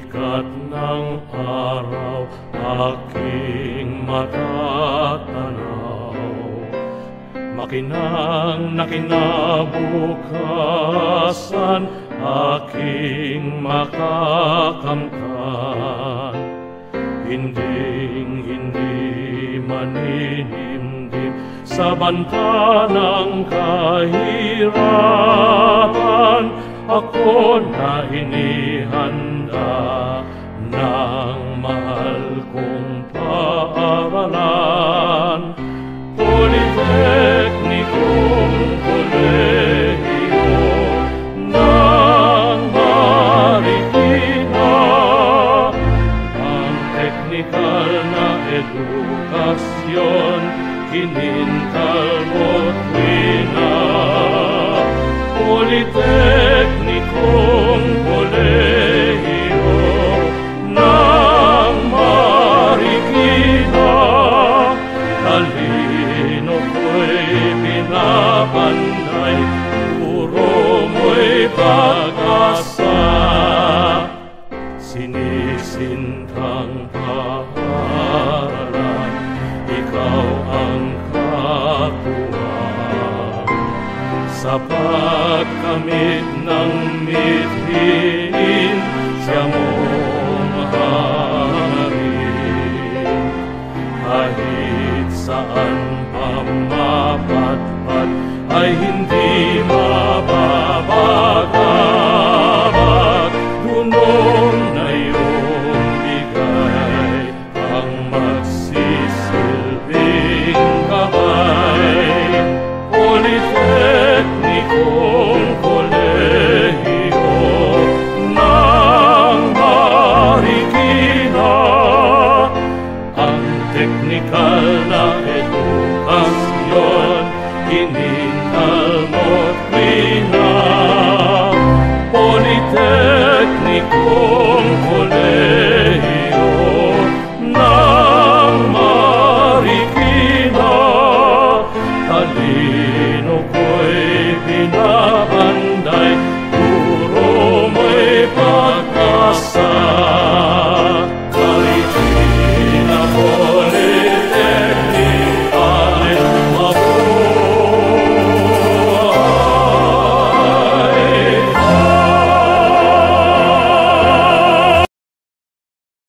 sikat ng araw aking matatanaw. Makinang na kinabukasan aking makakamtan. Hindi maninimdim sa banta ng kahirapan. Ako na inihanda ng mahal kong paaralan. Politeknikong kolehiyo ng Marikina, ang teknikal na edukasyon kinintal mo't wina. Politeknikong kolehiyo ng Marikina, talino ko'y pinapanday, puro mo'y pag-asa. Sinisintang paaralan, ikaw ang katuwang sa pagkamit ng mithiin sa mong hangarin. Kahit saan pa mapatpat ay hindi mababagabag. Dunong na iyong bigay ang magsisilbing gabay. Politeknikong kolehiyo ng Marikina, ang teknikal na